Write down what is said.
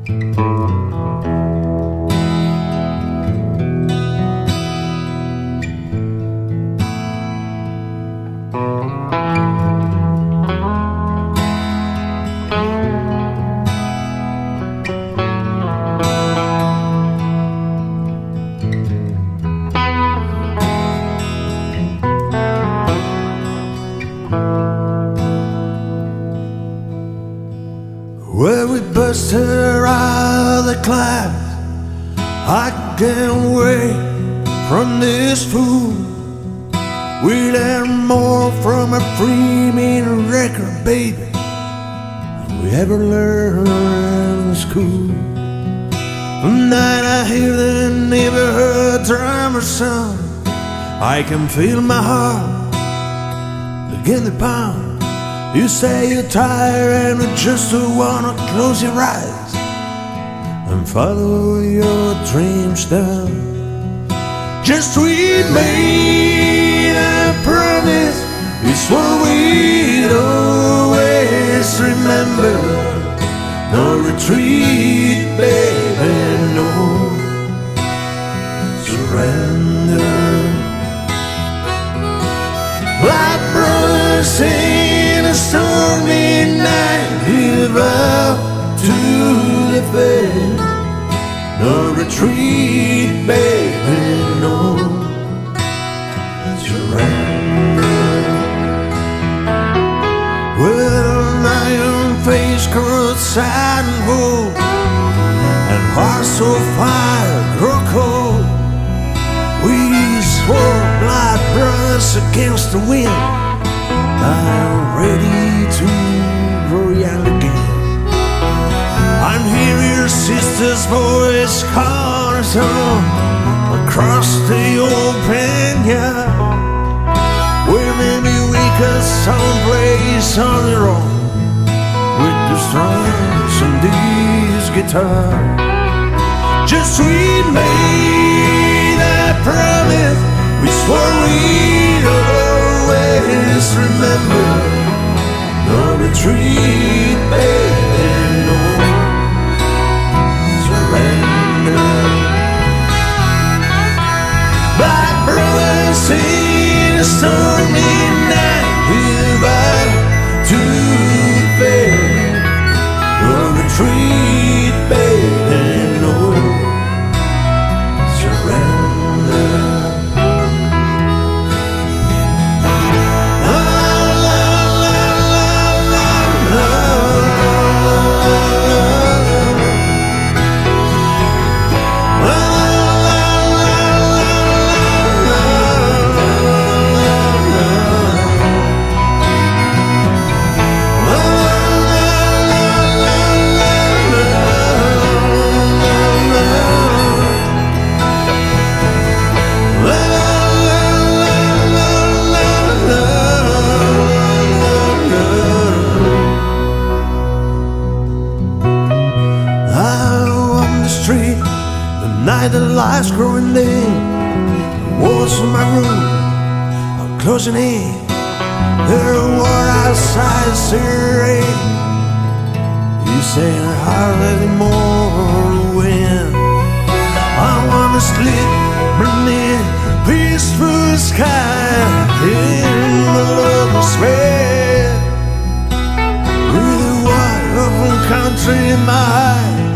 Well, we busted her out of the clouds. I can't away from this fool. We learned more from a free-mean record, baby, than we ever learned in school. From night I hear the neighborhood drummer song. I can feel my heart begin to pound. You say you're tired and you just wanna close your eyes and follow your dreams down. Just we made a promise, it's what we'd always remember. No retreat, baby, no surrender. Black brothers in a stormy night, we vow to defend. No retreat, baby, no surrender. Well, my own face grew sad and cold, and hearts of fire grew cold. We swore blood brothers against the wind, now ready to grow young again. I'm hearing your sister's voice calling us on across the open yard, where maybe we could someplace on your own with the strings and this guitar. Just we made that promise, we swore we'd always remember. No retreat, baby, no surrender. Black brothers in a stormy night, we vow to defend. No retreat, baby, no surrender. The lights growing dim, the walls of my room are closing in. The war outside is rain. You say I hardly more to win. I wanna sleep beneath peaceful sky in the lover's bed, with a wide open country in my eyes.